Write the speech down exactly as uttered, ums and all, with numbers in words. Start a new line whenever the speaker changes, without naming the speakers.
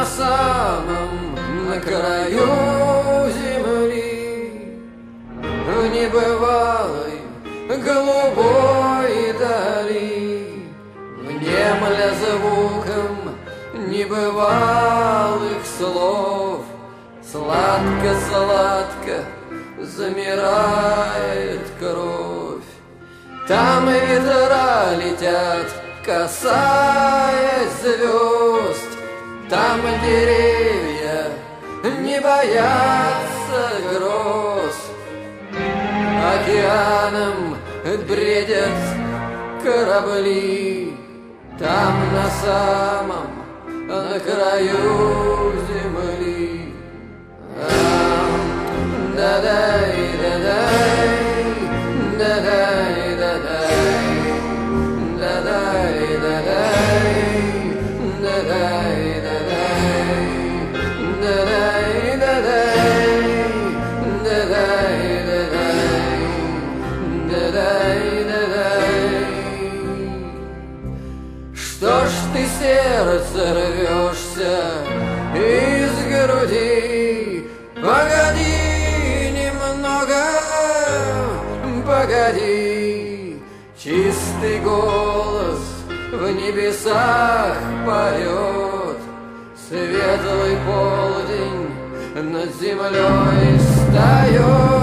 самом, на краю земли, в небывалой голубой дали, внемля звуком небывалых слов, сладко-сладко замирает кровь. Там ветра летят, касаясь звезд, там деревья не боятся гроз. Океаном бредят корабли, там на самом, на краю земли. Да-дай, да-дай, да-дай, да-дай, да-дай, да-дай, да-дай, да-дай, да-дай, да-дай, да-дай, да-дай, да-дай. Что ж ты, сердце, рвешься из груди? Погоди немного, погоди. Чистый голос в небесах поет, светлый полдень над землей встает.